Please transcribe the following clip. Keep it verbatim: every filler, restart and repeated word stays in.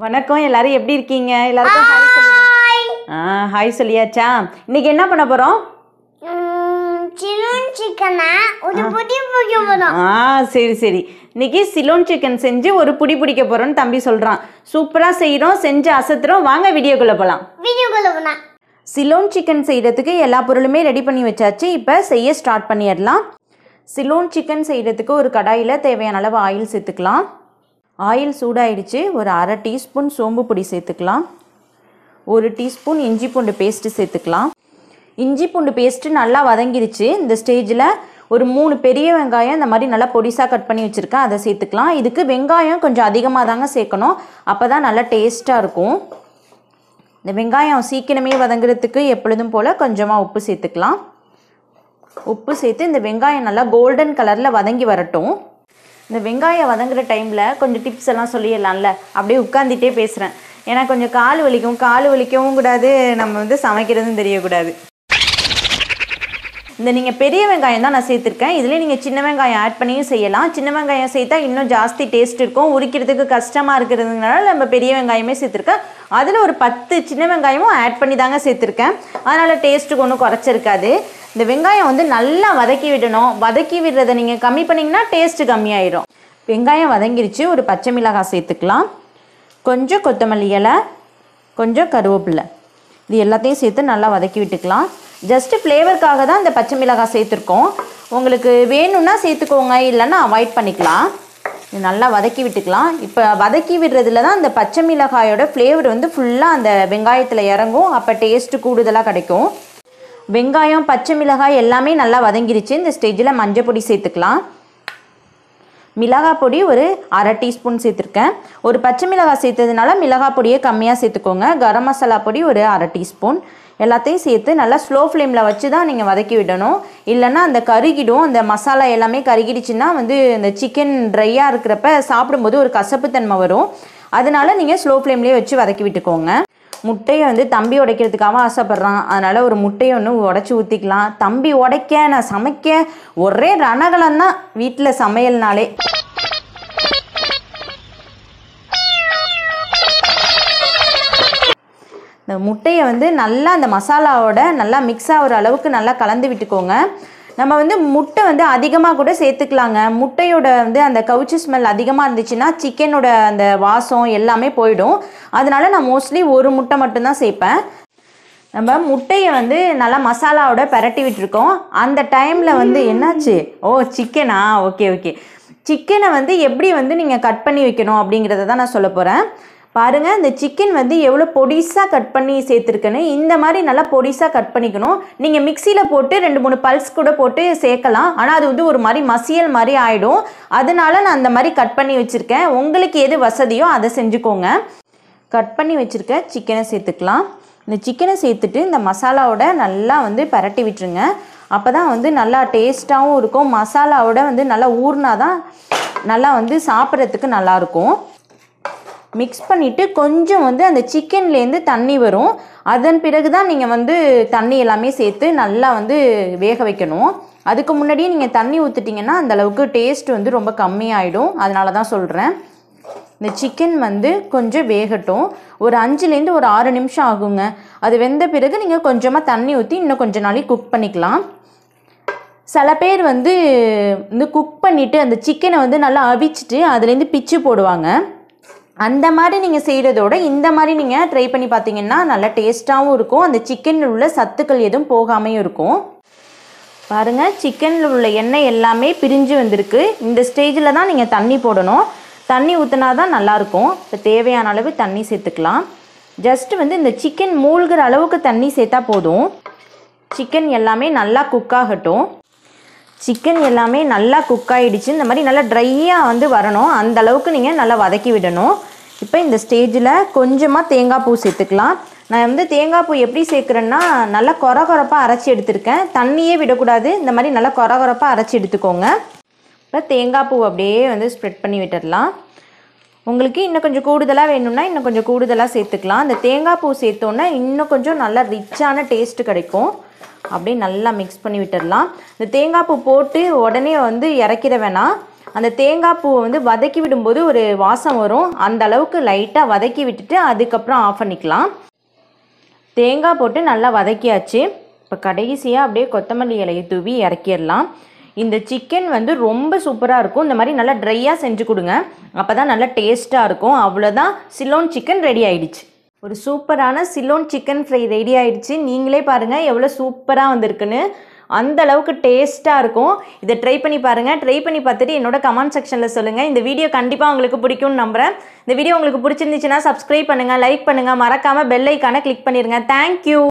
வணக்கம் எல்லாரும் எப்படி இருக்கீங்க? எல்லாருக்கும் ஹாய் சொல்லுங்க. ஆ ஹாய் சொல்லியாச்சா? இன்னைக்கு என்ன பண்ண போறோம்? சிலோன் சிக்கனை ஒரு புடி பிடிக்க போறோம். ஆ சரி சரி. இன்னைக்கு சிலோன் சிக்கன் செஞ்சு ஒரு புடி பிடிக்க போறோம்னு தம்பி சொல்றான். சூப்பரா செய்றோம், செஞ்சு அசத்துறோம். வாங்க வீடியோக்குள்ள போலாம். வீடியோக்குள்ள போலாம். சிலோன் சிக்கன் செய்யறதுக்கு எல்லா பொருளுமே ரெடி பண்ணி வச்சாச்சு. இப்போ செய்ய ஸ்டார்ட் பண்ணிடலாம். சிலோன் சிக்கன் செய்யறதுக்கு ஒரு கடாயில் தேவையான அளவு ஆயில் சேர்த்துக்கலாம். ஆயில் சூடாயிடுச்சு. ஒரு அரை டீஸ்பூன் சோம்பு பொடி சேர்த்துக்கலாம். ஒரு டீஸ்பூன் இஞ்சி பூண்டு பேஸ்ட்டு சேர்த்துக்கலாம். இஞ்சி பூண்டு பேஸ்ட்டு நல்லா வதங்கிடுச்சு. இந்த ஸ்டேஜில் ஒரு மூணு பெரிய வெங்காயம் இந்த மாதிரி நல்லா பொடிசாக கட் பண்ணி வச்சுருக்கேன், அதை சேர்த்துக்கலாம். இதுக்கு வெங்காயம் கொஞ்சம் அதிகமாக தாங்க சேர்க்கணும், அப்போ தான் நல்லா டேஸ்ட்டாக இருக்கும். இந்த வெங்காயம் சீக்கிரமே வதங்குறதுக்கு எப்பொழுதும் போல் கொஞ்சமாக உப்பு சேர்த்துக்கலாம். உப்பு சேர்த்து இந்த வெங்காயம் நல்லா கோல்டன் கலரில் வதங்கி வரட்டும். இந்த வெங்காயம் வதங்குற டைமில் கொஞ்சம் டிப்ஸ் எல்லாம் சொல்லிடலாம்ல, அப்படியே உட்காந்துட்டே பேசுகிறேன். ஏன்னா கொஞ்சம் கால் வலிக்கும், கால் வலிக்கவும் கூடாது, நம்ம வந்து சமைக்கிறதும் தெரியக்கூடாது. இந்த நீங்கள் பெரிய வெங்காயம் தான் நான் சேர்த்துருக்கேன். இதுலேயே நீங்கள் சின்ன வெங்காயம் ஆட் பண்ணியும் செய்யலாம். சின்ன வெங்காயம் சேர்த்தா இன்னும் ஜாஸ்தி டேஸ்ட் இருக்கும். உரிக்கிறதுக்கு கஷ்டமாக இருக்கிறதுனால நம்ம பெரிய வெங்காயமே சேர்த்துருக்கேன். அதில் ஒரு பத்து சின்ன வெங்காயமும் ஆட் பண்ணி தாங்க சேர்த்துருக்கேன். அதனால் டேஸ்ட்டுக்கு ஒன்றும் குறைச்சிருக்காது. இந்த வெங்காயம் வந்து நல்லா வதக்கி விடணும். வதக்கி விடுறதை நீங்கள் கம்மி பண்ணிங்கன்னா டேஸ்ட்டு கம்மியாயிடும். வெங்காயம் வதங்கிருச்சு. ஒரு பச்சை மிளகாய் சேர்த்துக்கலாம். கொஞ்சம் கொத்தமல்லி இலை, கொஞ்சம் கருவேப்பிலை, இது எல்லாத்தையும் சேர்த்து நல்லா வதக்கி விட்டுக்கலாம். ஜஸ்ட்டு ஃப்ளேவருக்காக தான் இந்த பச்சை மிளகாய் சேர்த்துருக்கோம். உங்களுக்கு வேணும்னா சேர்த்துக்கோங்க, இல்லைன்னா அவாய்ட் பண்ணிக்கலாம். இது நல்லா வதக்கி விட்டுக்கலாம். இப்போ வதக்கி விடுறதுல தான் அந்த பச்சை மிளகாயோட ஃப்ளேவர் வந்து ஃபுல்லாக அந்த வெங்காயத்தில் இறங்கும். அப்போ டேஸ்ட்டு கூடுதலாக கிடைக்கும். வெங்காயம் பச்சை மிளகாய் எல்லாமே நல்லா வதங்கிருச்சு. இந்த ஸ்டேஜில் மஞ்சள் பொடி சேர்த்துக்கலாம். மிளகாய் பொடி ஒரு அரை டீஸ்பூன் சேர்த்துருக்கேன். ஒரு பச்சை மிளகாய் சேர்த்ததுனால மிளகாய் பொடியை கம்மியாக சேர்த்துக்கோங்க. கரம் மசாலா பொடி ஒரு அரை டீஸ்பூன். எல்லாத்தையும் சேர்த்து நல்லா ஸ்லோ ஃப்ளேமில் வச்சு தான் நீங்கள் வதக்கி விடணும், இல்லைன்னா அந்த கருகிடும். அந்த மசாலா எல்லாமே கருகிடுச்சுன்னா வந்து இந்த சிக்கன் ட்ரையாக இருக்கிறப்ப சாப்பிடும்போது ஒரு கசப்புத்தன்மை வரும். அதனால நீங்கள் ஸ்லோ ஃப்ளேம்லேயே வச்சு வதக்கி விட்டுக்கோங்க. முட்டையை வந்து தம்பி உடைக்கிறதுக்காக ஆசைப்பட்றான், அதனால் ஒரு முட்டையை ஒன்று உடச்சி ஊற்றிக்கலாம். தம்பி உடைக்க நான் சமைக்க ஒரே ரணகலம் தான் வீட்டில் சமையல்னாலே. இந்த முட்டையை வந்து நல்லா அந்த மசாலாவோட நல்லா மிக்ஸ் ஆகிற அளவுக்கு நல்லா கலந்து விட்டுக்கோங்க. நம்ம வந்து முட்டை வந்து அதிகமாக கூட சேர்த்துக்கலாங்க. முட்டையோட வந்து அந்த கவுச்சி ஸ்மெல் அதிகமாக இருந்துச்சுன்னா சிக்கனோட அந்த வாசம் எல்லாமே போயிடும். அதனால நான் மோஸ்ட்லி ஒரு முட்டை மட்டும்தான் சேர்ப்பேன். நம்ம முட்டையை வந்து நல்லா மசாலாவோட பரட்டி விட்டுருக்கோம். அந்த டைமில் வந்து என்னாச்சு, ஓ சிக்கனா, ஓகே ஓகே. சிக்கனை வந்து எப்படி வந்து நீங்கள் கட் பண்ணி வைக்கணும் அப்படிங்கிறத தான் நான் சொல்ல போகிறேன். பாருங்கள், இந்த சிக்கன் வந்து எவ்வளோ பொடிசாக கட் பண்ணி சேர்த்துருக்கேன்னு. இந்த மாதிரி நல்லா பொடிசாக கட் பண்ணிக்கணும். நீங்கள் மிக்சியில் போட்டு ரெண்டு மூணு பல்ஸ் கூட போட்டு சேர்க்கலாம், ஆனால் அது வந்து ஒரு மாதிரி மசியல் மாதிரி ஆகிடும். அதனால நான் அந்த மாதிரி கட் பண்ணி வச்சுருக்கேன். உங்களுக்கு எது வசதியோ அதை செஞ்சுக்கோங்க. கட் பண்ணி வச்சுருக்க சிக்கனை சேர்த்துக்கலாம். இந்த சிக்கனை சேர்த்துட்டு இந்த மசாலாவோட நல்லா வந்து பரட்டி விட்டுருங்க. அப்போ தான் வந்து நல்லா டேஸ்ட்டாகவும் இருக்கும். மசாலாவோட வந்து நல்லா ஊறினா தான் நல்லா வந்து சாப்பிட்றதுக்கு நல்லாயிருக்கும். மிக்ஸ் பண்ணிவிட்டு கொஞ்சம் வந்து அந்த சிக்கன்லேருந்து தண்ணி வரும். அதன் பிறகு தான் நீங்கள் வந்து தண்ணி எல்லாமே சேர்த்து நல்லா வந்து வேக வைக்கணும். அதுக்கு முன்னாடியே நீங்கள் தண்ணி ஊற்றிட்டிங்கன்னா அந்தளவுக்கு டேஸ்ட் வந்து ரொம்ப கம்மியாயிடும். அதனால தான் சொல்கிறேன். இந்த சிக்கன் வந்து கொஞ்சம் வேகட்டும். ஒரு அஞ்சுலேருந்து ஒரு ஆறு நிமிஷம் ஆகுங்க. அது வெந்த பிறகு நீங்கள் கொஞ்சமாக தண்ணி ஊற்றி இன்னும் கொஞ்ச நாளைக்கு குக் பண்ணிக்கலாம். சில பேர் வந்து இந்த குக் பண்ணிவிட்டு அந்த சிக்கனை வந்து நல்லா அவிச்சிட்டு அதுலேருந்து பிச்சு போடுவாங்க. அந்த மாதிரி நீங்கள் செய்கிறதோட இந்த மாதிரி நீங்கள் ட்ரை பண்ணி பார்த்தீங்கன்னா நல்லா டேஸ்ட்டாகவும் இருக்கும். அந்த சிக்கனில் உள்ள சத்துக்கள் எதுவும் போகாமையும் இருக்கும். பாருங்கள், சிக்கனில் உள்ள எண்ணெய் எல்லாமே பிரிஞ்சு வந்திருக்கு. இந்த ஸ்டேஜில் தான் நீங்கள் தண்ணி போடணும். தண்ணி ஊற்றினா தான் நல்லாயிருக்கும். இப்போ தேவையான அளவு தண்ணி சேர்த்துக்கலாம். ஜஸ்ட்டு வந்து இந்த சிக்கன் மூழ்கிற அளவுக்கு தண்ணி சேர்த்தா போதும். சிக்கன் எல்லாமே நல்லா குக் ஆகட்டும். சிக்கன் எல்லாமே நல்லா குக் ஆகிடுச்சு. இந்த மாதிரி நல்லா ட்ரையாக வந்து வரணும். அந்த அளவுக்கு நீங்கள் நல்லா வதக்கி விடணும். இப்போ இந்த ஸ்டேஜில் கொஞ்சமாக தேங்காய் பூ சேர்த்துக்கலாம். நான் வந்து தேங்காய் பூ எப்படி சேர்க்குறேன்னா நல்லா கொர கொரப்பாக அரைச்சி எடுத்துருக்கேன். தண்ணியே விடக்கூடாது. இந்த மாதிரி நல்லா கொர கொரப்பாக அரைச்சி எடுத்துக்கோங்க. இப்போ தேங்காய் பூ அப்படியே வந்து ஸ்ப்ரெட் பண்ணி விட்டுடலாம். உங்களுக்கு இன்னும் கொஞ்சம் கூடுதலாக வேணும்னா இன்னும் கொஞ்சம் கூடுதலாக சேர்த்துக்கலாம். இந்த தேங்காய் பூ சேர்த்தோன்னா இன்னும் கொஞ்சம் நல்லா ரிச்சான டேஸ்ட்டு கிடைக்கும். அப்படியே நல்லா மிக்ஸ் பண்ணி விட்டுடலாம். இந்த தேங்காய் பூ போட்டு உடனே வந்து இறக்கிட வேணாம். அந்த தேங்காய் பூவை வந்து வதக்கி விடும்போது ஒரு வாசம் வரும். அந்த அளவுக்கு லைட்டாக வதக்கி விட்டுட்டு அதுக்கப்புறம் ஆஃப் பண்ணிக்கலாம். தேங்காய் போட்டு நல்லா வதக்கியாச்சு. இப்போ கடைசியாக அப்படியே கொத்தமல்லி இலையை தூவி இறக்கிடலாம். இந்த சிக்கன் வந்து ரொம்ப சூப்பராக இருக்கும். இந்த மாதிரி நல்லா ட்ரையாக செஞ்சு கொடுங்க, அப்போ தான் நல்லா டேஸ்ட்டாக இருக்கும். அவ்வளோதான், சிலோன் சிக்கன் ரெடி ஆயிடுச்சு. ஒரு சூப்பரான சிலோன் சிக்கன் ஃப்ரை ரெடி ஆயிடுச்சு. நீங்களே பாருங்கள் எவ்வளோ சூப்பராக வந்திருக்குன்னு. அந்த அளவுக்கு டேஸ்ட்டாக இருக்கும். இதை ட்ரை பண்ணி பாருங்கள். ட்ரை பண்ணி பார்த்துட்டு என்னோட கமெண்ட் செக்ஷனில் சொல்லுங்கள். இந்த வீடியோ கண்டிப்பாக உங்களுக்கு பிடிக்கும்னு நம்புகிறேன். இந்த வீடியோ உங்களுக்கு பிடிச்சிருந்துச்சுன்னா சப்ஸ்கிரைப் பண்ணுங்கள், லைக் பண்ணுங்கள், மறக்காமல் பெல் ஐக்கானை கிளிக் பண்ணிடுங்க. தேங்க்யூ.